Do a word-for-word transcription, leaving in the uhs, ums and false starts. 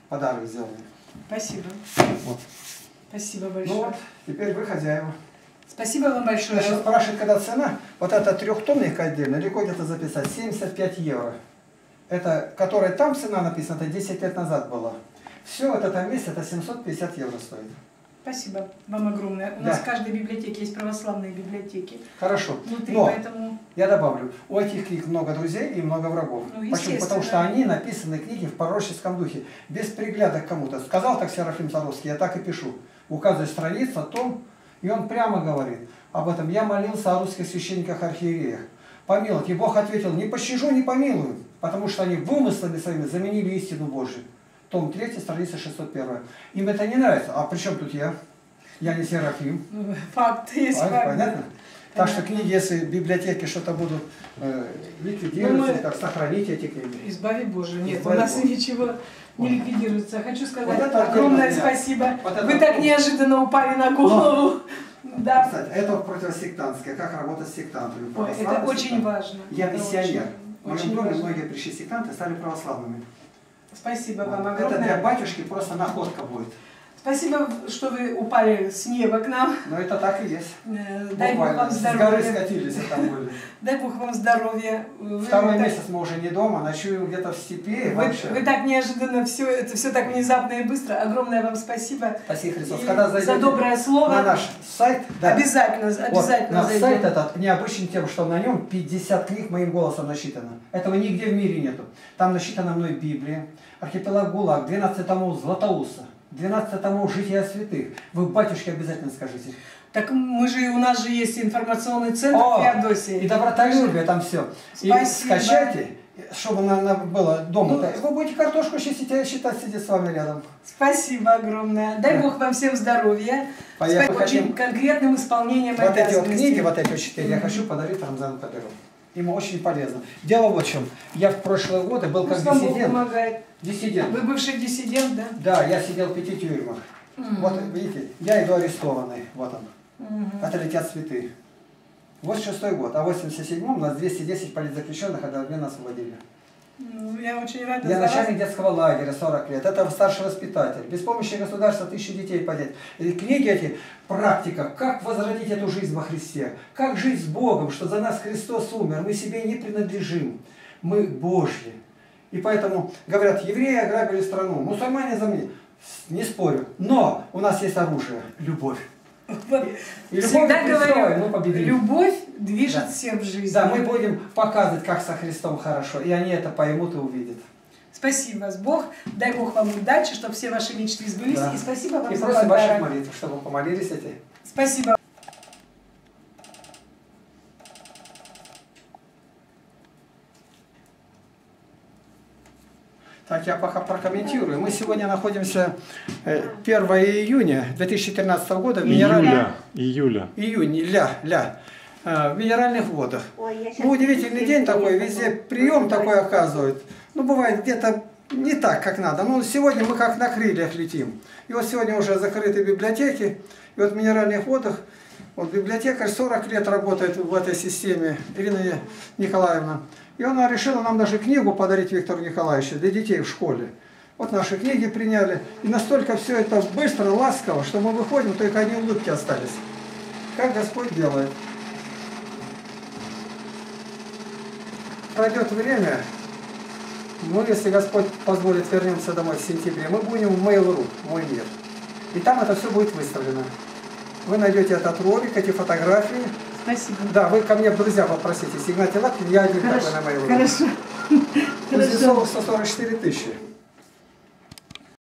подарок сделали. Спасибо. Вот. Спасибо большое. Ну вот, теперь вы хозяева. Спасибо вам большое. Значит, спрашивает, когда цена, вот это трехтомник отдельно, легко где-то записать, семьдесят пять евро. Это, которая там цена написана, это десять лет назад была. Все вот это вместе, это семьсот пятьдесят евро стоит. Спасибо вам огромное. У Да. нас в каждой библиотеке есть православные библиотеки. Хорошо. Внутри, Но поэтому... я добавлю, у этих книг много друзей и много врагов. Ну, почему? Потому что они написаны книги в пророческом духе, без пригляда к кому-то. Сказал так Серафим Саровский, я так и пишу. У каждой страницы о том, и он прямо говорит об этом. Я молился о русских священниках-архиереях. Помилуйте. И Бог ответил, не пощажу, не помилую, потому что они вымыслами своими заменили истину Божию. Том третий, страница шестьсот первая. Им это не нравится. А при чем тут я? Я не Серафим. Факт есть А, факт. понятно? Так что книги, если в библиотеке что-то будут э, ликвидироваться, мы... так сохраните эти книги. Избави Боже. Нет, Избави у нас Боже. ничего не ликвидируется. Хочу сказать Вот это огромное отдельно, спасибо. вот это Вы так отдельно. неожиданно упали на голову. Да. Кстати, это противосектантское, как работать с сектантами. Ой, это очень важно. Я Это миссионер. В очень моем доме важно. многие пришли сектанты и стали православными. Спасибо вам Вот. Это для огромное. батюшки просто находка будет. Спасибо, что вы упали с неба к нам. Но это так и есть. Э, Дай Бог Буквально вам с горы здоровья. скатились и там были. Дай Бог вам здоровья. Вы Второй так- месяц мы уже не дома, ночуем где-то в степи. и Вы, вообще. вы так неожиданно все, это все так внезапно и быстро. Огромное вам спасибо. Спасибо, Христос. И Когда за зайдете доброе слово. на наш сайт, да. Обязательно, Вот, обязательно наш зайдем. сайт этот необычен тем, что на нем пятьдесят книг моим голосом насчитано. Этого нигде в мире нету. Там насчитана мной Библия, архипелаг ГУЛАГ, двенадцать томов Златоуста, двенадцать томов Жития святых. Вы, батюшки, обязательно скажите. Так мы же, у нас же есть информационный центр О, в Феодосии. и добротолюбие там все. И Спасибо. скачайте, чтобы на, на- было дома. -то. Вы будете картошку чистить, а я считать сидит с вами рядом. Спасибо огромное. Дай Да. Бог вам всем здоровья. Поехали. С очень Хотим- конкретным исполнением Вот эти вот обязанностей. книги, вот эти вот четыре, я хочу подарить Рамзану Кадырову. Ему очень полезно. Дело вот в чем. Я в прошлые годы был Ну, как сам Бог диссидент. помогает. Диссидент. Вы бывший диссидент, да? Да, я сидел в пяти тюрьмах. Мгм. Вот, видите, я иду арестованный. Вот он. Мгм. Это летят цветы. восемьдесят шестой год. А в восемьдесят седьмом нас двести десять политзаключенных одновременно освободили. Ну, я очень рада Я за вас. начальник детского лагеря, сорок лет. Это старший воспитатель. Без помощи государства тысячи детей поднять. И книги эти, практика, как возродить эту жизнь во Христе. Как жить с Богом, что за нас Христос умер. Мы себе не принадлежим. Мы Божьи. И поэтому, говорят, евреи ограбили страну, мусульмане заменили. Не спорю. Но у нас есть оружие. Любовь. Вот. И Всегда любовь Христовой говорю, мы победим. любовь движет Да. всем в жизни. Да, мы будем показывать, как со Христом хорошо. И они это поймут и увидят. Спасибо вас, Бог. Дай Бог вам удачи, чтобы все ваши мечты сбылись. Да. И спасибо вам И за просим ваших подарок. молитв, чтобы вы помолились эти. Спасибо. Так, я пока прокомментирую. Мы сегодня находимся э, первого июня две тысячи тринадцатого года в минеральных... Июля, июля. Июнь, ля, ля. э, В минеральных водах. Ой, я щас Ну, удивительный день такой, приеду. везде прием такой оказывают. Ну, бывает где-то не так, как надо. Ну, сегодня мы как на крыльях летим. И вот сегодня уже закрыты библиотеки. И вот в минеральных водах, вот библиотекарь сорок лет работает в этой системе, Ирина Николаевна. И она решила нам даже книгу подарить Виктору Николаевичу для детей в школе. Вот наши книги приняли. И настолько все это быстро, ласково, что мы выходим, только одни улыбки остались. Как Господь делает. Пройдет время, мы, если Господь позволит, вернемся домой в сентябре, мы будем в Mail.ru, мой мир. И там это все будет выставлено. Вы найдете этот ролик, эти фотографии. Спасибо. Да, вы ко мне в друзья попросите. Игнатий Лапкин, я один Хорошо. такой на Mail.ru. Хорошо. Кузнецов сто сорок четыре тысячи.